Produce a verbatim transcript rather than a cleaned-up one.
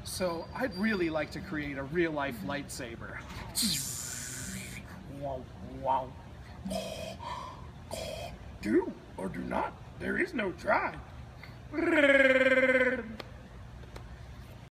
So I'd really like to create a real-life lightsaber. Wow, wow. Do or do not. There is no try.